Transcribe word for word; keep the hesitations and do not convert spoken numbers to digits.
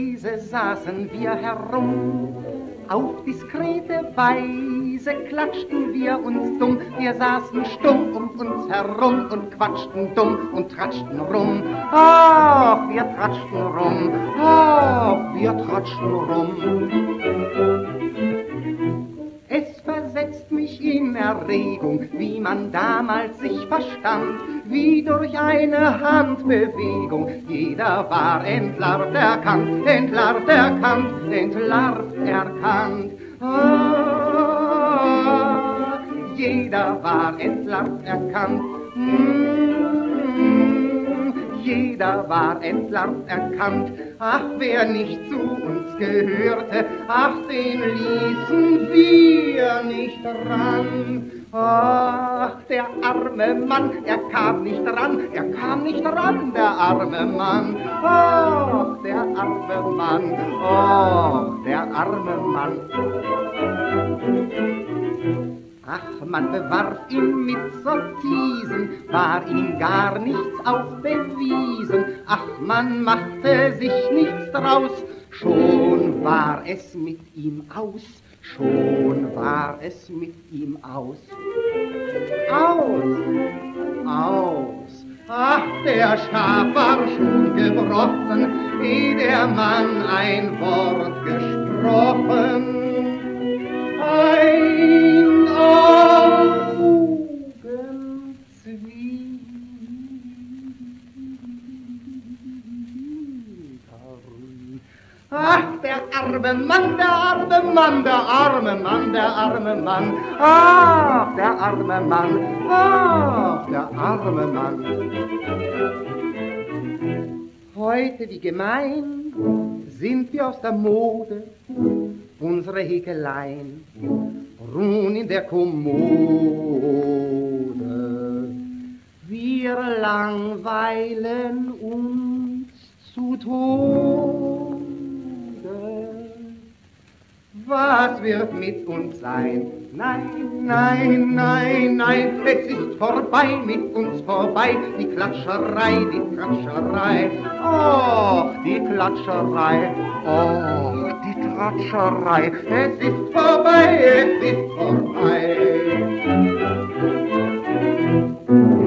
leise saßen wir herum. Auf diskrete Weise klatschten wir uns dumm. Wir saßen stumm um uns herum und quatschten dumm und tratschten rum. Ach, wir tratschten rum, ach, wir tratschten rum. Es versetzt mich in Erregung, wie man damals sich verstand, wie durch eine Handbewegung jeder war entlarvt erkannt, entlarvt erkannt, entlarvt erkannt. Ah, jeder war entlarvt erkannt. Mm, jeder war entlarvt erkannt. Ach, wer nicht zu uns gehörte, ach, den ließen wir nicht ran. Ach, der arme Mann, er kam nicht ran, er kam nicht ran, der arme Mann. Ach, der arme Mann, ach, der arme Mann. Ach, man bewarf ihn mit Sottisen, war ihm gar nichts auch bewiesen. Ach, man machte sich nichts draus, schon war es mit ihm aus, schon war es mit ihm aus. Aus, aus, ach, der Stab war schon gebrochen, ehe der Mann ein Wort gesprochen. Ein Augenzwinkern. Ach, der arme Mann, der arme Mann, der arme Mann, der arme Mann. Ach, der arme Mann, ach, der arme Mann. Heute, wie gemein, sind wir aus der Mode. Unsere Häkeleien ruhen in der Kommode. Wir langweilen uns zu Tode. Was wird mit uns sein? Nein, nein, nein, nein, es ist vorbei, mit uns vorbei, die Klatscherei, die Klatscherei. Oh, die Klatscherei, oh, die Tratscherei, es ist vorbei, es ist vorbei.